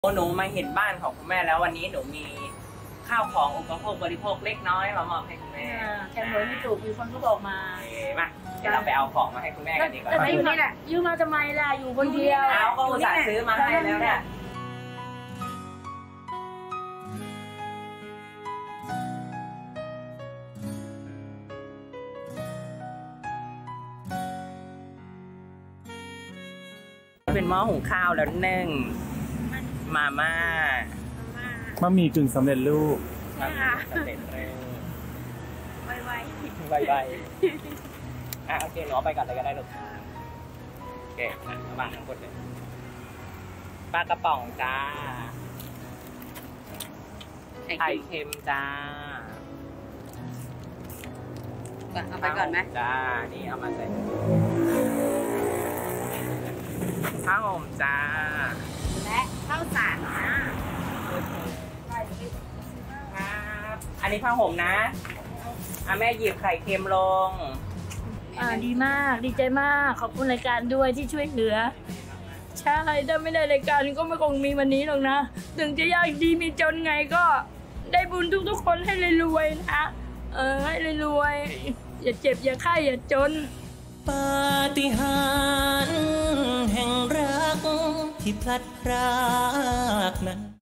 หนูมาเห็นบ้านของคุณแม่แล้ววันนี้หนูมีข้าวของอุปโภคบริโภคเล็กน้อยมามอบให้คุณแม่แค่หวยไม่ถูกมีคนก็บอกมามาเดี๋ยวเราไปเอาของมาให้คุณแม่กันดีกว่าแต่อยู่นี่แหละยืมมาทำไมล่ะอยู่คนเดียวเอาก็อุตส่าห์ซื้อมาให้แล้วเนี่ยเป็นหม้อหุงข้าวแล้วนึ่งมาม่าบะหมี่กึ่งสำเร็จรูปใช่ค่ะสำเร็จเร็วไใบวโอเคหนูเอาไปก่อนเลยก็ได้ลูกโอเคระวังทั้งหมดเลยปลากระป๋องจ้าไข่เค็มจ้าเอาไปก่อนไหมจ้านี่เอามาใส่ข้าวหอมจ้าและข้าวสารนะครับอันนี้ผ้าห่มนะแม่หยิบไข่เค็มลงดีมากดีใจมากขอบคุณรายการด้วยที่ช่วยเหลือใช่ถ้าไม่ได้รายการก็ไม่คงมีวันนี้หรอกนะถึงจะยากดีมีจนไงก็ได้บุญทุกคนให้รวยๆนะให้รวยๆอย่าเจ็บอย่าไข้อย่าจนปาฏิหาริย์แห่งรักที่พลัดพรากนั้น